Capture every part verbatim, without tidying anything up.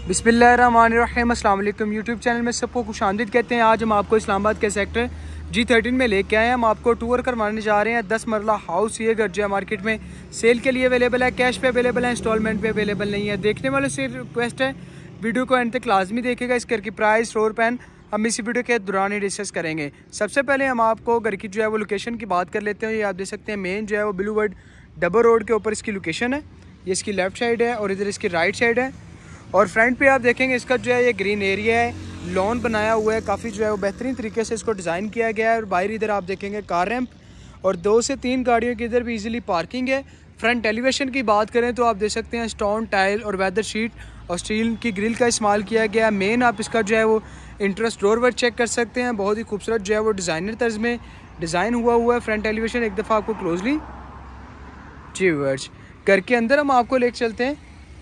बिस्मिल्लाहिर्रहमानिर्रहीम, अस्सलाम वालेकुम। यूट्यूब चैनल में सबको खुशामदीद कहते हैं। आज हम आपको इस्लामाबाद के सेक्टर जी थर्टीन में लेके आए हैं। हम आपको टूर करवाने जा रहे हैं। दस मरला हाउस ये घर जो है मार्केट में सेल के लिए अवेलेबल है, कैश पे अवेलेबल है, इंस्टॉलमेंट पे अवेलेबल नहीं है। देखने वालों से रिक्वेस्ट है वीडियो को एंड तक लाजमी देखेगा। इस घर की प्राइस, फ्लोर प्लान हम इसी वीडियो के दौरान ही डिस्कस करेंगे। सबसे पहले हम आपको घर की जो है वो लोकेशन की बात कर लेते हैं। ये आप देख सकते हैं मेन जो है वो ब्लू वर्ड डबल रोड के ऊपर इसकी लोकेशन है। ये इसकी लेफ्ट साइड है और इधर इसकी राइट साइड है। और फ्रंट पे आप देखेंगे इसका जो है ये ग्रीन एरिया है, लॉन बनाया हुआ है, काफ़ी जो है वो बेहतरीन तरीके से इसको डिज़ाइन किया गया है। और बाहर इधर आप देखेंगे कार रैंप और दो से तीन गाड़ियों की इधर भी इजीली पार्किंग है। फ्रंट एलिवेशन की बात करें तो आप देख सकते हैं स्टोन टाइल और वेदर शीट और स्टील की ग्रिल का इस्तेमाल किया गया है। मेन आप इसका जो है वो इंटरेस्ट डोर वर्क चेक कर सकते हैं, बहुत ही खूबसूरत जो है वो डिज़ाइनर तर्ज में डिज़ाइन हुआ हुआ है। फ्रंट एलिवेशन एक दफ़ा आपको क्लोजली जी वर्च घर के अंदर हम आपको लेकर चलते हैं।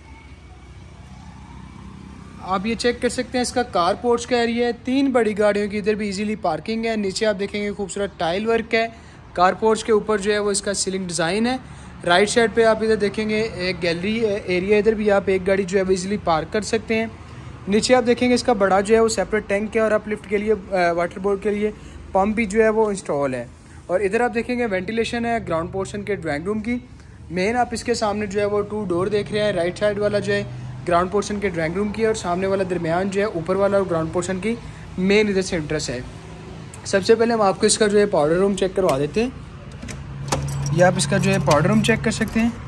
आप ये चेक कर सकते हैं इसका कार पोर्च का एरिया है। तीन बड़ी गाड़ियों की इधर भी इजीली पार्किंग है। नीचे आप देखेंगे खूबसूरत टाइल वर्क है। कार पोर्च के ऊपर जो है वो इसका सीलिंग डिज़ाइन है। राइट साइड पे आप इधर देखेंगे एक गैलरी एरिया, इधर भी आप एक गाड़ी जो है वो इजीली पार्क कर सकते हैं। नीचे आप देखेंगे इसका बड़ा जो है वो सेपरेट टैंक है और अपलिफ्ट के लिए वाटर बोर्ड के लिए पम्प भी जो है वो इंस्टॉल है। और इधर आप देखेंगे वेंटिलेशन है ग्राउंड पोर्शन के ड्राइंग रूम की। मेन आप इसके सामने जो है वो टू डोर देख रहे हैं। राइट साइड वाला जो है ग्राउंड पोर्शन के ड्राइंग रूम की और सामने वाला दरमियान जो है ऊपर वाला और ग्राउंड पोर्शन की मेन इधर से इंटरेस्ट है। सबसे पहले हम आपको इसका जो है पाउडर रूम चेक करवा देते हैं। ये आप इसका जो है पाउडर रूम चेक कर सकते हैं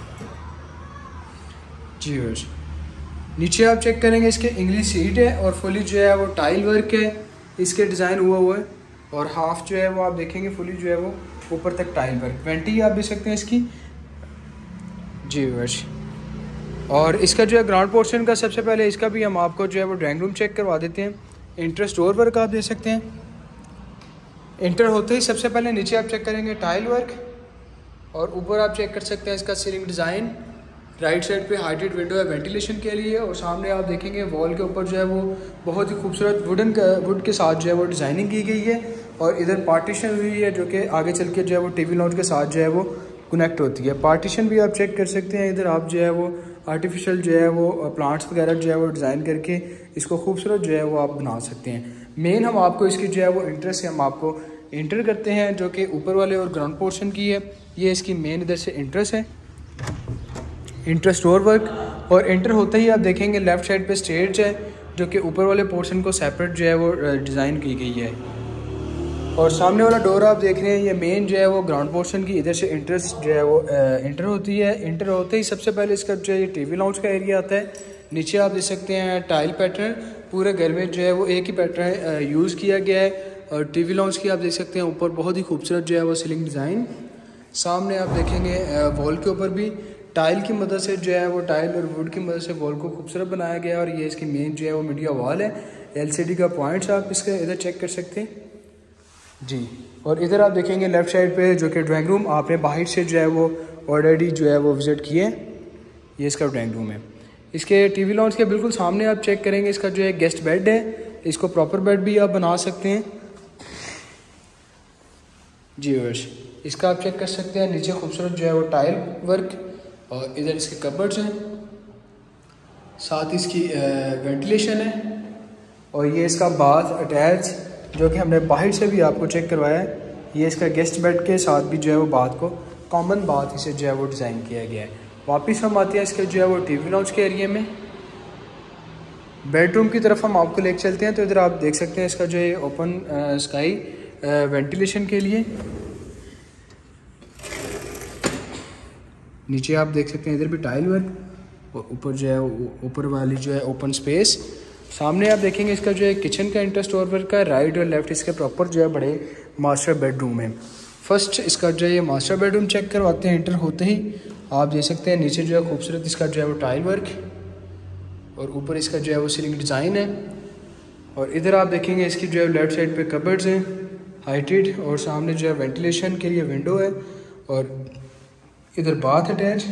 जी। नीचे आप चेक करेंगे इसके इंग्लिश सीट है और फुली जो है वो टाइल वर्क है इसके डिज़ाइन हुआ हुआ है। और हाफ जो है वो आप देखेंगे फुली जो है वो ऊपर तक टाइल वर्क। वेंटी आप देख सकते हैं इसकी जी वर्ष। और इसका जो है ग्राउंड पोर्शन का सबसे पहले इसका भी हम आपको जो है वो ड्राइंग रूम चेक करवा देते हैं। इंटरेस्ट डोर वर्क आप देख सकते हैं। इंटर होते ही सबसे पहले नीचे आप चेक करेंगे टाइल वर्क और ऊपर आप चेक कर सकते हैं इसका सीलिंग डिज़ाइन। राइट साइड पे हाइटेड विंडो है वेंटिलेशन के लिए। और सामने आप देखेंगे वॉल के ऊपर जो है वो बहुत ही खूबसूरत वुडन का वुड के साथ जो है वो डिज़ाइनिंग की गई है। और इधर पार्टीशन हुई है जो कि आगे चल के जो है वो टीवी लॉन्च के साथ जो है वो कनेक्ट होती है। पार्टीशन भी आप चेक कर सकते हैं। इधर आप जो है वो आर्टिफिशियल जो है वो प्लांट्स वगैरह जो है वो डिज़ाइन करके इसको खूबसूरत जो है वो आप बना सकते हैं। मेन हम आपको इसकी जो है वो इंटरेस्ट से हम आपको इंटर करते हैं जो कि ऊपर वाले और ग्राउंड पोर्शन की है। ये इसकी मेन इधर से इंटरेस्ट है, इंटरेस्ट डोर वर्क। और इंटर होते ही आप देखेंगे लेफ़्ट साइड पे स्टेज है जो कि ऊपर वाले पोर्शन को सेपरेट जो है वो डिज़ाइन की गई है। और सामने वाला डोर आप देख रहे हैं ये मेन जो है वो ग्राउंड पोर्शन की इधर से इंटरेस्ट जो है वो इंटर होती है। इंटर होते ही सबसे पहले इसका जो है ये टीवी लाउंज का एरिया आता है। नीचे आप देख सकते हैं टाइल पैटर्न, पूरे घर में जो है वो एक ही पैटर्न यूज़ किया गया है। और टीवी लाउंज की आप देख सकते हैं ऊपर बहुत ही खूबसूरत जो है वो सीलिंग डिज़ाइन। सामने आप देखेंगे वॉल के ऊपर भी टाइल की मदद से जो है वो टाइल और वुड की मदद से वॉल को खूबसूरत बनाया गया है। और ये इसकी मेन जो है वो मीडिया वॉल है। एलसीडी का पॉइंट्स आप इसका इधर चेक कर सकते हैं जी। और इधर आप देखेंगे लेफ़्ट साइड पे जो कि ड्राइंग रूम आपने बाहर से जो है वो ऑलरेडी जो है वो विज़िट किए। ये इसका ड्राइंग रूम है। इसके टीवी लॉन्च के बिल्कुल सामने आप चेक करेंगे इसका जो है गेस्ट बेड है। इसको प्रॉपर बेड भी आप बना सकते हैं जी वर्ष। इसका आप चेक कर सकते हैं नीचे खूबसूरत जो है वो टाइल वर्क और इधर इसके कबर्ड्स हैं, साथ ही इसकी वेंटिलेशन है। और ये इसका बाथ अटैच जो कि हमने बाहर से भी आपको चेक करवाया है। ये इसका गेस्ट बेड के साथ भी जो है वो बाथ को कॉमन बाथ इसे जो है वो डिज़ाइन किया गया है। वापस हम आते हैं इसके जो है वो टीवी लॉन्च के एरिया में। बेडरूम की तरफ हम आपको लेकर चलते हैं। तो इधर आप देख सकते हैं इसका जो है ओपन स्काई वेंटिलेशन के लिए। नीचे आप देख सकते हैं इधर भी टाइल वर्क और ऊपर जो है ऊपर वाली जो है ओपन स्पेस। सामने आप देखेंगे इसका जो है किचन का इंटरेस्ट डोर वर्क का। राइट और लेफ्ट इसके प्रॉपर जो है बड़े मास्टर बेडरूम है। फर्स्ट इसका जो है ये मास्टर बेडरूम चेक करवाते हैं। इंटर होते ही आप देख सकते हैं नीचे जो है खूबसूरत इसका जो है वो टाइल वर्क और ऊपर इसका जो है वो सीलिंग डिज़ाइन है। और इधर आप देखेंगे इसकी जो है लेफ्ट साइड पे कबर्ड्स हैं हाइटेड और सामने जो है वेंटिलेशन के लिए विंडो है। और इधर बाथ अटैच,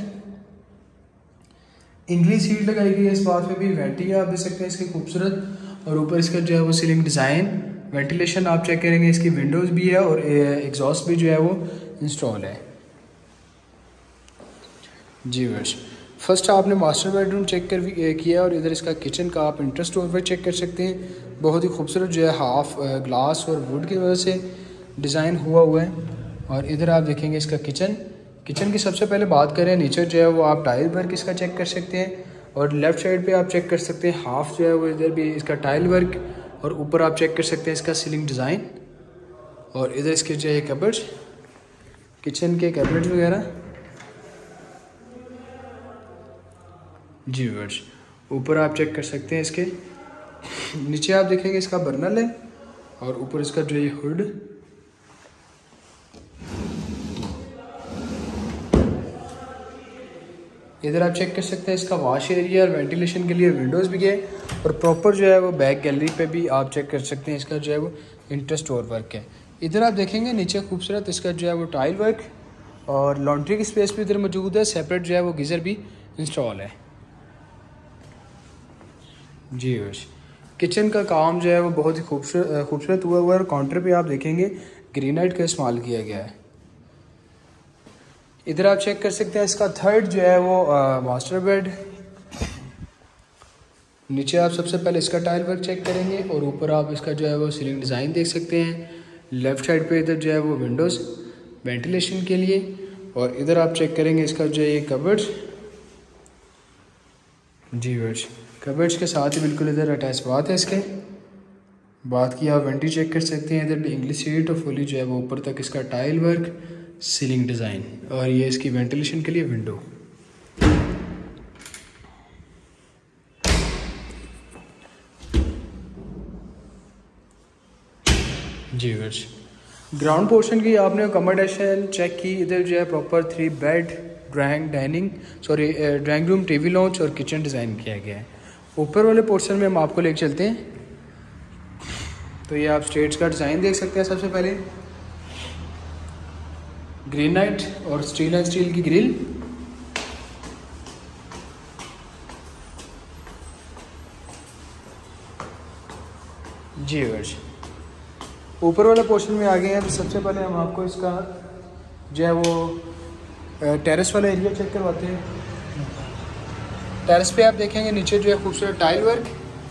इंग्लिश सीट लगाई गई है। इस बात में भी वेंटी है आप देख सकते हैं इसकी खूबसूरत। और ऊपर इसका जो है वो सीलिंग डिज़ाइन, वेंटिलेशन आप चेक करेंगे इसकी विंडोज़ भी है और एग्जॉस्ट भी जो है वो इंस्टॉल है जी वर्ष। फर्स्ट आपने मास्टर बेडरूम चेक कर किया और इधर इसका किचन का आप इंटरेस्ट ओवर चेक कर सकते हैं। बहुत ही खूबसूरत जो है हाफ ग्लास और वुड की वजह से डिज़ाइन हुआ हुआ है। और इधर आप देखेंगे इसका किचन किचन की सबसे पहले बात करें, नीचे जो है वो आप टाइल वर्क इसका चेक कर सकते हैं और लेफ़्ट साइड पे आप चेक कर सकते हैं हाफ जो है वो इधर भी इसका टाइल वर्क, और ऊपर आप चेक कर सकते हैं इसका सीलिंग डिज़ाइन। और इधर इसके जो है कबर्ड्स, किचन के कैबिनेट वगैरह। जी वर्स, ऊपर आप चेक कर सकते हैं इसके। नीचे आप देखेंगे इसका बर्नल है और ऊपर इसका जो है हुड। इधर आप चेक कर सकते हैं इसका वॉश एरिया और वेंटिलेशन के लिए विंडोज़ भी है। और प्रॉपर जो है वो बैक गैलरी पे भी आप चेक कर सकते हैं इसका जो है वो इंटरेस्ट और वर्क है। इधर आप देखेंगे नीचे खूबसूरत इसका जो है वो टाइल वर्क और लॉन्ड्री की स्पेस भी इधर मौजूद है। सेपरेट जो है वो गीज़र भी इंस्टॉल है। जी बस, किचन का काम जो है वो बहुत ही खूबसूरत खूबसूरत हुआ हुआ है और काउंटर पे आप देखेंगे ग्रेनाइट का इस्तेमाल किया गया है। इधर आप चेक कर सकते हैं इसका थर्ड जो है वो आ, मास्टर बेड। नीचे आप सबसे पहले इसका टाइल वर्क चेक करेंगे और ऊपर आप इसका जो है वो सीलिंग डिज़ाइन देख सकते हैं। लेफ़्ट साइड पे इधर जो है वो विंडोज़ वेंटिलेशन के लिए, और इधर आप चेक करेंगे इसका जो है ये कबर्ड्स। जी वर्स, कबर्ड्स के साथ ही बिल्कुल इधर अटैच बात है इसके। बात की आप वेंटी चेक कर सकते हैं। इधर भी इंग्लिश सीट और फुली जो है वो ऊपर तक इसका टाइल वर्क, सीलिंग डिज़ाइन, और ये इसकी वेंटिलेशन के लिए विंडो। जी वर्स, ग्राउंड पोर्शन की आपने अकोमोडेशन चेक की। इधर जो है proper three bed, drawing dining sorry drawing room, TV lounge और किचन डिज़ाइन किया गया है। ऊपर वाले पोर्शन में हम आपको लेकर चलते हैं। तो ये आप स्टेट्स का डिज़ाइन देख सकते हैं। सबसे पहले ग्रेनाइट और स्टील एंड स्टील की ग्रिल। जी वर्स, ऊपर वाले पोर्शन में आ गए हैं। तो सबसे पहले हम आपको इसका जो है वो टेरेस वाला एरिया चेक करवाते हैं। टेरेस पे आप देखेंगे नीचे जो है खूबसूरत टाइल वर्क।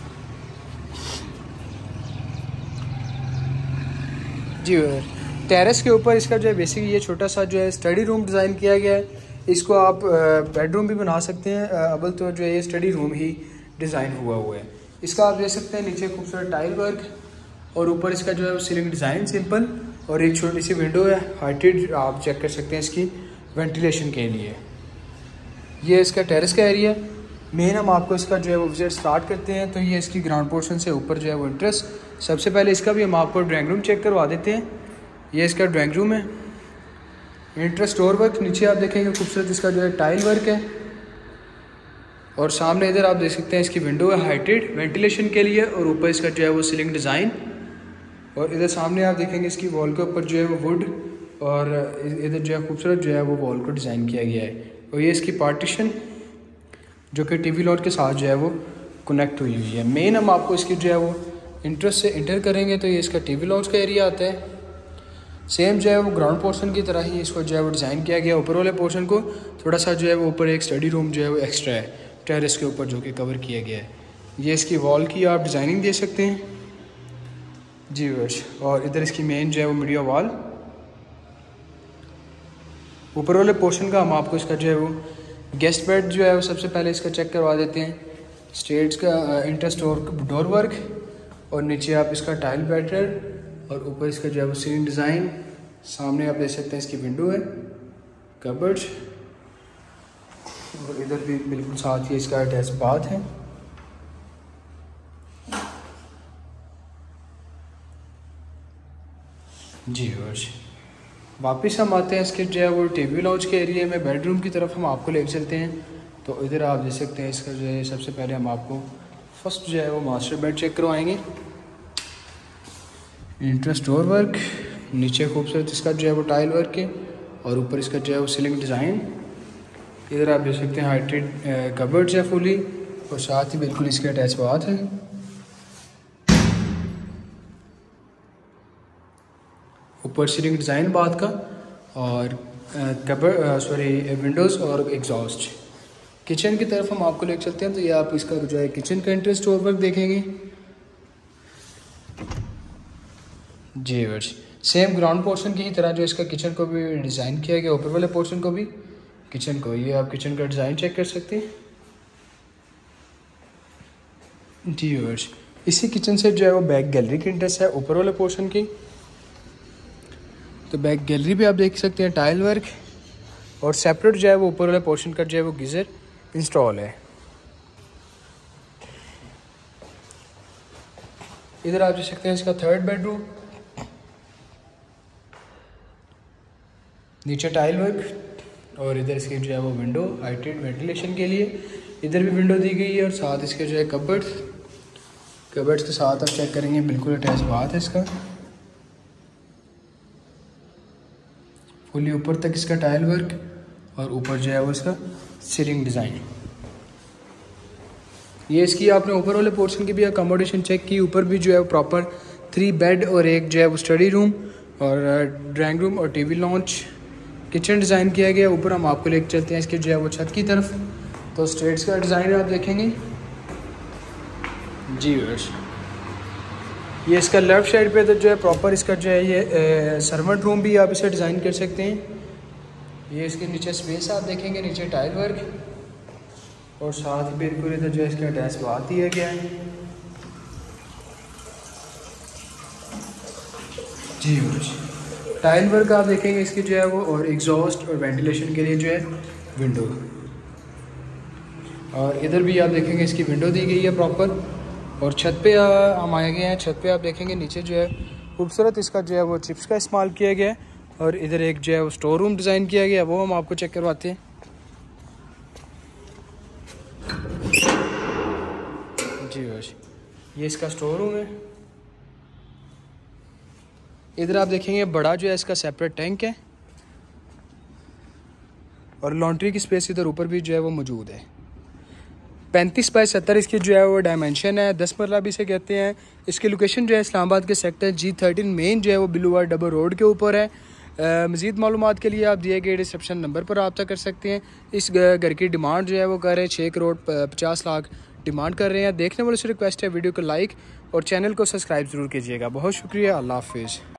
जी टेरेस के ऊपर इसका जो है बेसिक ये छोटा सा जो है स्टडी रूम डिज़ाइन किया गया है। इसको आप बेडरूम भी बना सकते हैं। अव्वल तो जो है ये स्टडी रूम ही डिज़ाइन हुआ हुआ है। इसका आप देख सकते हैं नीचे खूबसूरत टाइल वर्क और ऊपर इसका जो है सीलिंग डिज़ाइन सिंपल, और एक छोटी सी विंडो है हाइटेड, आप चेक कर सकते हैं इसकी वेंटिलेशन के लिए। ये इसका टेरेस का एरिया। मेन हम आपको इसका जो है वो विजिट स्टार्ट करते हैं। तो ये इसकी ग्राउंड पोर्शन से ऊपर जो है वो इंटरेस्ट। सबसे पहले इसका भी हम आपको ड्राइंग रूम चेक करवा देते हैं। ये इसका ड्राइंग रूम है। इंटरेस्ट डोर वर्क, नीचे आप देखेंगे खूबसूरत इसका जो है टाइल वर्क है, और सामने इधर आप देख सकते हैं इसकी विंडो है हाइटेड वेंटिलेशन के लिए, और ऊपर इसका जो है वो सीलिंग डिज़ाइन। और इधर सामने आप देखेंगे इसकी वॉल के ऊपर जो है वो वुड, और इधर जो है खूबसूरत जो है वो वॉल को डिज़ाइन किया गया है। और ये इसकी पार्टीशन जो कि टीवी लॉट के साथ जो है वो कनेक्ट हुई हुई है। मेन हम आपको इसकी जो है वो इंटरेस्ट से इंटर करेंगे तो ये इसका टीवी लॉन्च का एरिया आता है। सेम जो है वो ग्राउंड पोर्शन की तरह ही इसको जो है वो डिज़ाइन किया गया। ऊपर वाले पोर्शन को थोड़ा सा जो है वो ऊपर एक स्टडी रूम जो है वो एक्स्ट्रा है टेरेस के ऊपर, जो कि कवर किया गया है। ये इसकी वॉल की आप डिज़ाइनिंग दे सकते हैं। जी बस, और इधर इसकी मेन जो है वो मीडिया वॉल। ऊपर वाले पोर्शन का हम आपको इसका जो है वो गेस्ट बेड जो है वो सबसे पहले इसका चेक करवा देते हैं। स्टेट्स का इंटरेस्ट डोर वर्क, और नीचे आप इसका टाइल पैटर्न, और ऊपर इसका जो है वो सीलिंग डिज़ाइन। सामने आप देख सकते हैं इसकी विंडो है, कबर्ड्स, और इधर भी बिल्कुल साथ ही इसका अटैच बाथ है। जी वर्ष, वापस हम आते हैं इसके जो है वो टीवी लॉन्च के एरिया में। बेडरूम की तरफ हम आपको ले चलते हैं। तो इधर आप देख सकते हैं इसका जो है सबसे पहले हम आपको फर्स्ट जो है वो मास्टर बेड चेक करवाएंगे। इंटरेस्ट डोर वर्क, नीचे खूबसूरत इसका जो है वो टाइल वर्क है, और ऊपर इसका जो है वो सीलिंग डिज़ाइन। इधर आप देख सकते हैं हाइटेड कबर्ड्स है फुली, और साथ ही बिल्कुल इसके अटैच बाथ है। ऊपर सीलिंग डिज़ाइन बाथ का, और कबर सॉरी विंडोज़ और एग्जॉस्ट। किचन की तरफ हम आपको लेकर चलते हैं। तो ये आप इसका जो है किचन का एंट्रेंस डोर वर्क देखेंगे जी वर्स। सेम ग्राउंड पोर्शन की ही तरह जो इसका किचन को भी डिज़ाइन किया गया, ऊपर वाले पोर्शन को भी, किचन को। ये आप किचन का डिज़ाइन चेक कर सकते हैं जी वर्स। इसी किचन से जो है वो बैक गैलरी की एंट्रेंस है ऊपर वाले पोर्शन की। तो बैक गैलरी भी आप देख सकते हैं टाइल वर्क, और सेपरेट जो है वो ऊपर वाले पोर्शन का जो है वो गीज़र इंस्टॉल है। इधर आप देख सकते हैं इसका थर्ड बेडरूम, नीचे टाइल वर्क, और इधर इसकी जो है वो विंडो हाइटेड वेंटिलेशन के लिए, इधर भी विंडो दी गई है। और साथ इसके जो है कबर्ड्स, कबर्ड्स के साथ आप चेक करेंगे बिल्कुल अटैच बाथ है इसका, फुली ऊपर तक इसका टाइल वर्क, और ऊपर जो है वो इसका सीलिंग डिज़ाइन। ये इसकी आपने ऊपर वाले पोर्शन की भी अकोमोडेशन चेक की। ऊपर भी जो है वो प्रॉपर थ्री बेड और एक जो है वो स्टडी रूम और ड्राइंग रूम और टीवी लॉन्च किचन डिज़ाइन किया गया। ऊपर हम आपको लेकर चलते हैं इसके जो है वो छत की तरफ। तो स्ट्रेट्स का डिज़ाइन आप देखेंगे जी वर्स। ये इसका लेफ़्ट साइड पे तो जो है प्रॉपर इसका जो है ये सर्वेंट रूम भी आप इसे डिज़ाइन कर सकते हैं। ये इसके नीचे स्पेस आप देखेंगे, नीचे टाइल वर्क, और साथ ही बिल्कुल इधर जो है इसका अटैच बाथ दिया गया है जी वर्स। टाइल वर्क आप देखेंगे इसकी जो है वो, और एग्जॉस्ट और वेंटिलेशन के लिए जो है विंडो, और इधर भी आप देखेंगे इसकी विंडो दी गई है प्रॉपर। और छत पे हम आए गए हैं, छत पे आप देखेंगे नीचे जो है खूबसूरत इसका जो है वो चिप्स का इस्तेमाल किया गया है। और इधर एक जो है वो स्टोर रूम डिज़ाइन किया गया, वो हम आपको चेक करवाते हैं जी बस। ये इसका स्टोर रूम है। इधर आप देखेंगे बड़ा जो है इसका सेपरेट टैंक है, और लॉन्ड्री की स्पेस इधर ऊपर भी जो है वो मौजूद है। पैंतीस बाई सत्तर इसकी जो है वो डायमेंशन है, दस मरला भी इसे कहते हैं। इसकी लोकेशन जो है इस्लामाबाद के सेक्टर जी थर्टीन मेन जो है वो बिलूवार डबल रोड के ऊपर है। मज़ीद मालूमात के लिए आप दिए गए रिसेप्शन नंबर पर रब्ता कर सकते हैं। इस घर की डिमांड जो है वो कर रहे हैं छः करोड़ पचास लाख डिमांड कर रहे हैं। देखने वालों से रिक्वेस्ट है वीडियो को लाइक और चैनल को सब्सक्राइब ज़रूर कीजिएगा। बहुत शुक्रिया, अल्लाह हाफिज़।